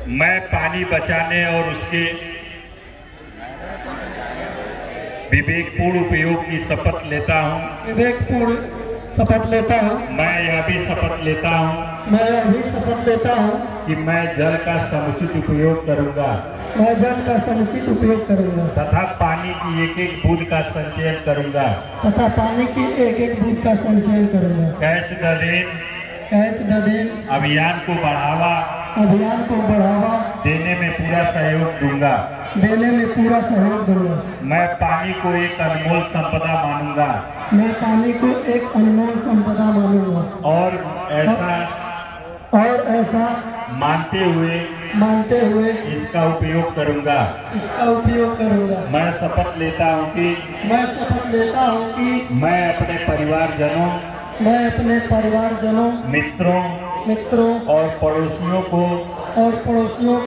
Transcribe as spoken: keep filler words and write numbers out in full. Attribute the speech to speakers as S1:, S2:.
S1: मैं पानी बचाने और उसके विवेकपूर्ण उपयोग की शपथ लेता हूँ
S2: विवेकपूर्ण शपथ लेता हूँ
S1: मैं यह भी शपथ लेता हूँ
S2: मैं यह भी शपथ लेता हूँ
S1: कि मैं जल का समुचित उपयोग करूंगा
S2: मैं जल का समुचित उपयोग करूंगा
S1: तथा पानी की एक एक बूंद का संचयन करूंगा
S2: तथा पानी की एक एक बूंद का संचयन करूंगा।
S1: Catch the rain
S2: catch the rain
S1: अभियान को बढ़ावा
S2: अभियान को बढ़ावा
S1: देने में पूरा सहयोग दूंगा
S2: देने में पूरा सहयोग दूंगा।
S1: मैं पानी को एक अनमोल संपदा मानूंगा
S2: मैं पानी को एक अनमोल संपदा मानूंगा
S1: और ऐसा
S2: और ऐसा
S1: मानते हुए
S2: मानते हुए
S1: इसका उपयोग करूंगा
S2: इसका उपयोग करूंगा।
S1: मैं शपथ लेता हूँ कि
S2: मैं शपथ लेता हूँ कि
S1: मैं अपने परिवारजनों
S2: मैं अपने परिवारजनों
S1: मित्रों
S2: मित्रों
S1: और पड़ोसियों को
S2: और पड़ोसियों